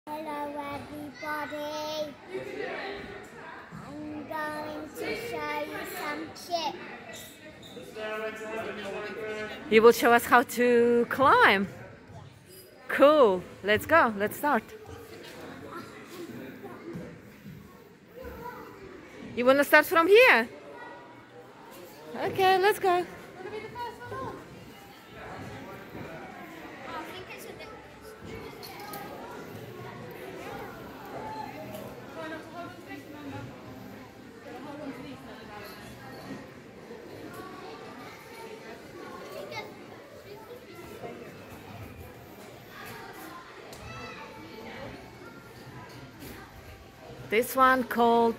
Hello everybody, I'm going to show you some chips. You will show us how to climb. Cool, let's go, let's start. You want to start from here? Okay, let's go. This one called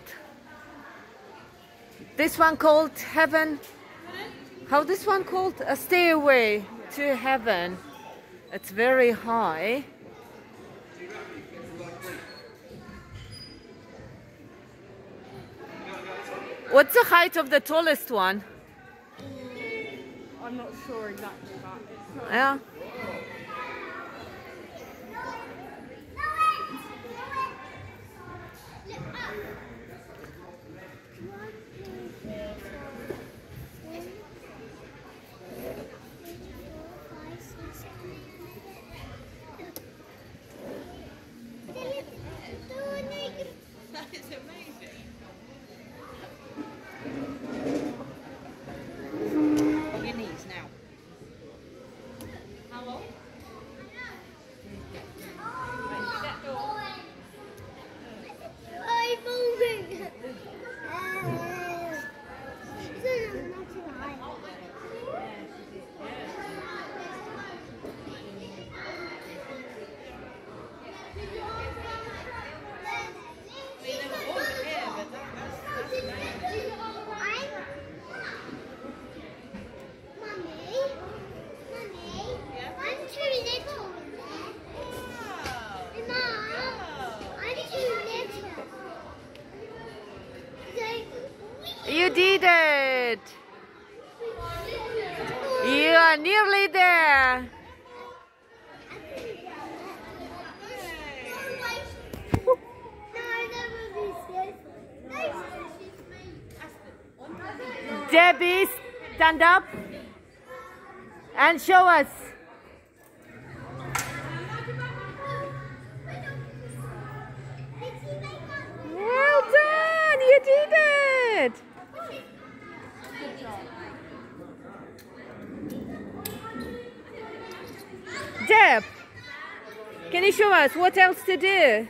heaven. How this one called? A stairway to heaven. It's very high. What's the height of the tallest one? I'm not sure exactly, but Yeah. that is amazing. On your knees now. How long? I'm moving. You did it! You are nearly there! Debbie, stand up and show us. Well done! You did it! Deb, can you show us what else to do?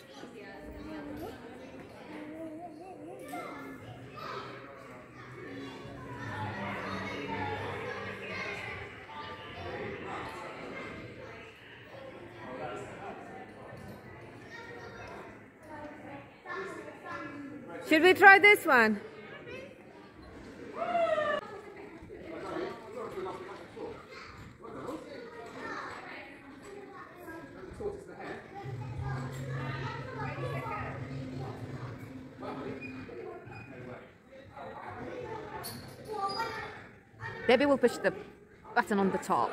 Should we try this one? Debbie will push the button on the top.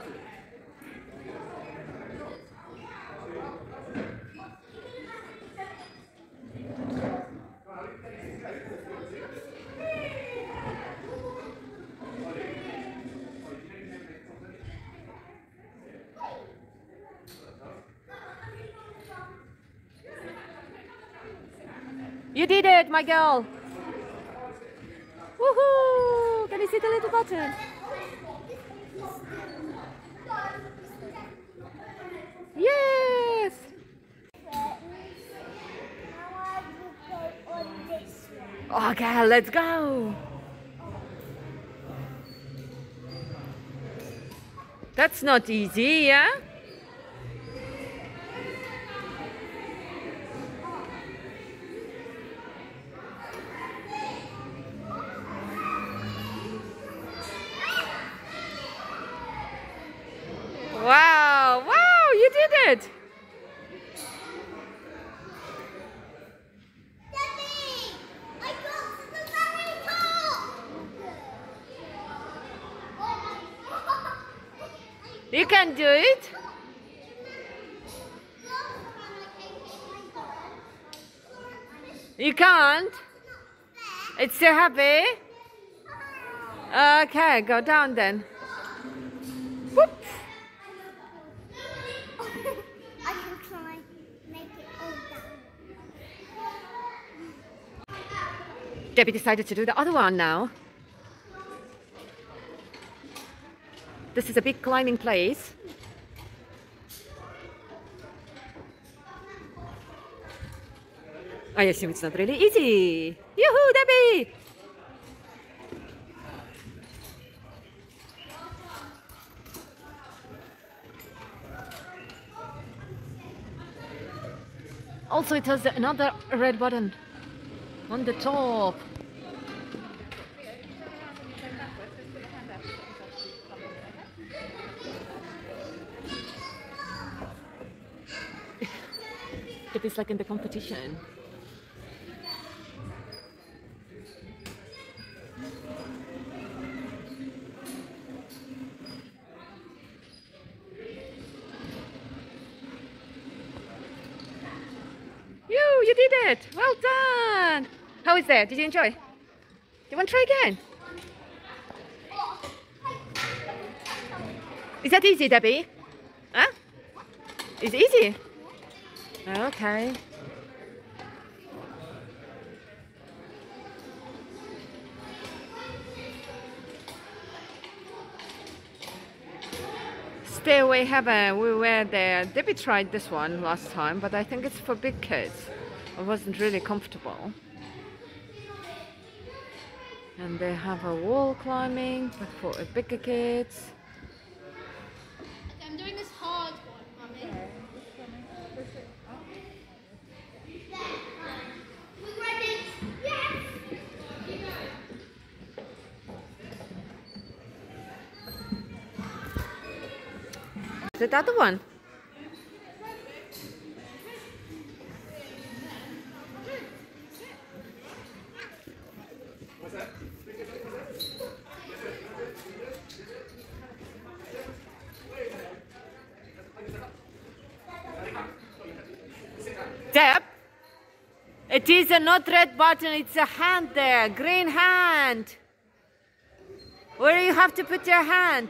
You did it, my girl! Woohoo! Can you see the little button? Yes! Okay, let's go! That's not easy, yeah? Wow, wow, you did it! You can do it. You can't? It's too heavy? Okay, go down then. Whoop. I can try make it all down. Debbie decided to do the other one now. This is a big climbing place. I assume it's not really easy. Yoo-hoo, Debbie! Also, it has another red button on the top. It is like in the competition. You did it! Well done! How is that? Did you enjoy? Do you want to try again? Is that easy, Debbie? Huh? Is it easy? Okay. Stairway Heaven, we were there. Debbie tried this one last time, but I think it's for big kids. I wasn't really comfortable. And they have a wall climbing, but for bigger kids. I'm doing this hard one, Mummy. We ready? Yes! The other one. Deb, it is a not red button, it's a hand there, green hand. Where do you have to put your hand?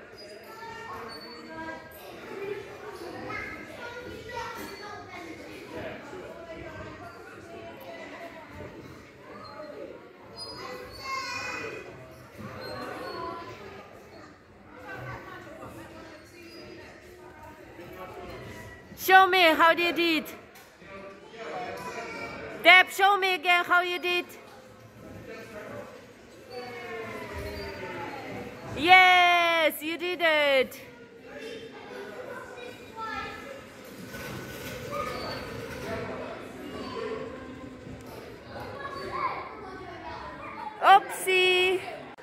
Show me how you did. Deb, show me again how you did. Yes, you did it. Oopsie.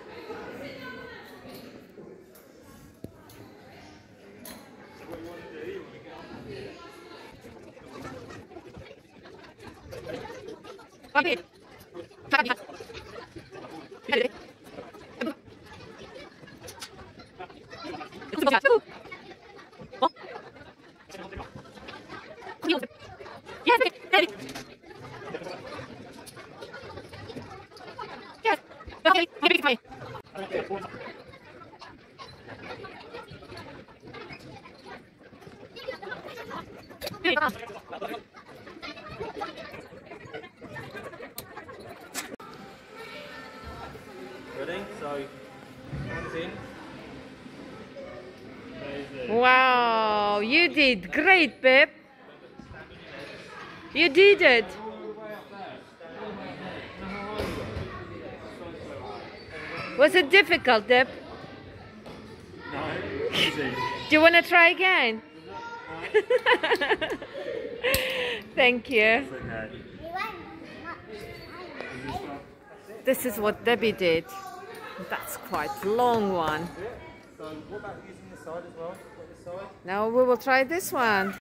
Okay. Ready? So, hands in. Wow, you did great, Pip. You did it. Was it difficult, Deb? No, easy. Do you want to try again? Thank you. Okay. This is what Debbie did. That's quite a long one. So, what about using this side as well? What, this side? Now we will try this one.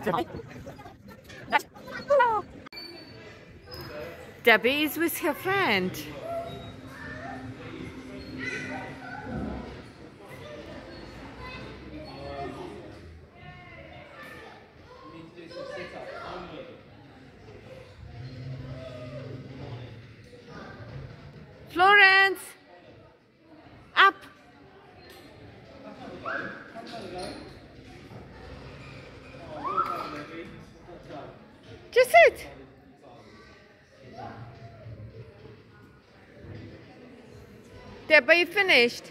Debbie is with her friend. Florence, up. Just sit. Deborah, you finished?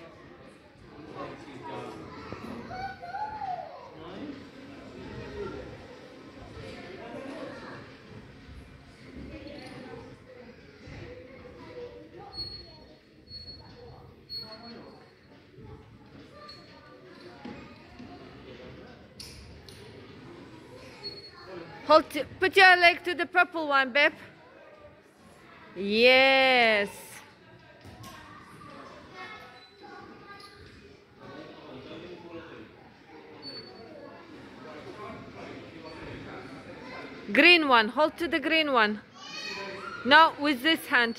Put your leg to the purple one, babe. Yes. Green one, hold to the green one. No, with this hand.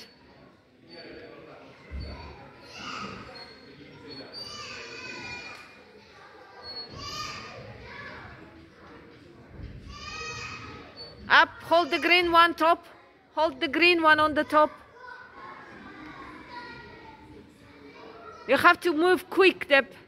Up, hold the green one top. Hold the green one on the top. You have to move quick, Deb.